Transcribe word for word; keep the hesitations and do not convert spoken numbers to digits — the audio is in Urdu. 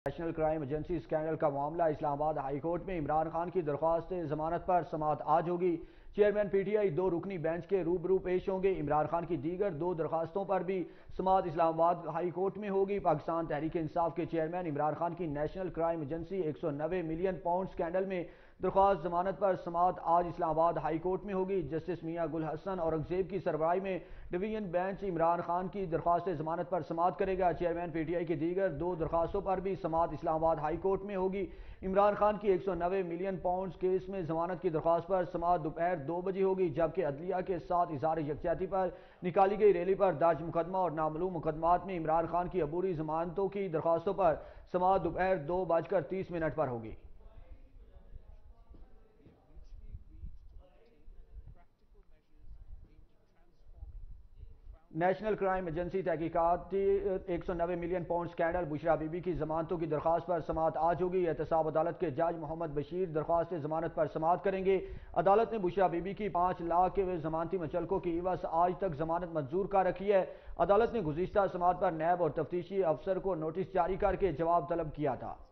نیشنل کرائم ایجنسی اسکینڈل کا معاملہ اسلام آباد ہائی کورٹ میں عمران خان کی درخواست ضمانت پر سماعت آج ہوگی۔ چیئرمین پی ٹی آئی دو رکنی بینچ کے روبرو پیش ہوں گے۔ عمران خان کی دیگر دو درخواستوں پر بھی سماعت اسلام آباد ہائی کورٹ میں ہوگی۔ پاکستان تحریک انصاف کے چیئرمین عمران خان کی نیشنل کرائم ایجنسی ایک سو نوے ملین پاؤنڈ اسکینڈل میں درخواست ضمانت پر سماعت آج اسلام آباد ہائی کورٹ میں ہوگی۔ جسٹس میاں گل حسن اورنگزیب کی سربراہی میں ڈویژن بینچ عمران خان کی درخواست ضمانت پر سماعت کرے گا۔ چیئرمین پی ٹی آئی کی دیگر دو درخواستوں پر بھی سماعت اسلام آباد ہائی کورٹ میں ہوگی۔ عمران خان کی ایک سو نوے ملین پاؤنڈز کیس میں ضمانت کی درخواست پر سماعت دوپہر دو بجے ہوگی، جبکہ عدلیہ کے ساتھ اظہار یکجہتی پر نکالی گئی ریلی پر درج مقدمہ اور نامعلوم مقدمات میں عمران خان کی عبوری ضمانتوں کی درخواستوں پر سماعت دوپہر دو بج کر تیس منٹ پر ہوگی۔ نیشنل کرائم ایجنسی تحقیقاتی ایک سو نوے million pound scandal Bushra Bibi کی ضمانتوں کی درخواست پر سماعت آج ہوگی۔ احتساب عدالت کے جج محمد بشیر درخواست ضمانت پر سماعت کریں گے۔ عدالت نے بشرا بی بی کی پانچ لاکھ کے ضمانتی منچلکوں کی عوض آج تک ضمانت منظور کر رکھی ہے۔ عدالت نے گزشتہ سماعت پر نیب اور تفتیشی افسر کو نوٹس جاری کر کے جواب طلب کیا تھا۔